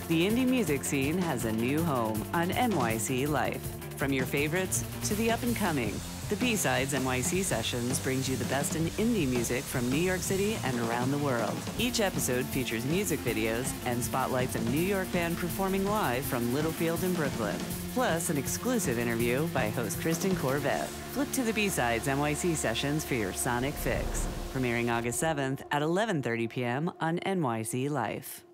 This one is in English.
The indie music scene has a new home on NYC Life. From your favorites to the up-and-coming, the B-Sides NYC Sessions brings you the best in indie music from New York City and around the world. Each episode features music videos and spotlights a New York band performing live from Littlefield in Brooklyn. Plus, an exclusive interview by host Kristen Corvette. Flip to the B-Sides NYC Sessions for your sonic fix. Premiering August 7th at 11:30 p.m. on NYC Life.